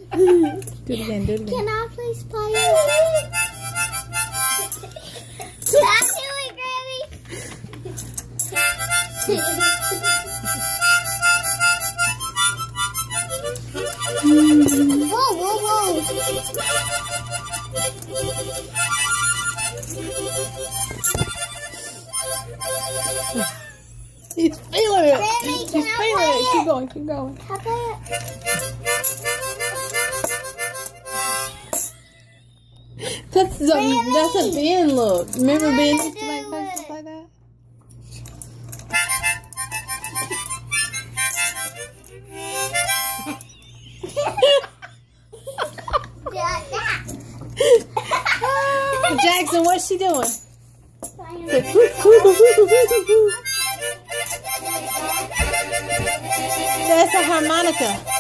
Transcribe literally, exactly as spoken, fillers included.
Do it again, do it again. Can I please play it? Can I do it, Granny? Whoa, whoa, whoa. He's feeling it. Granny, He's can feeling I play it. it? Keep going, keep going. Can I play it? That's a, that's a Ben look. Remember Ben used to do make faces it. like that? Jackson, what's she doing? That's a harmonica.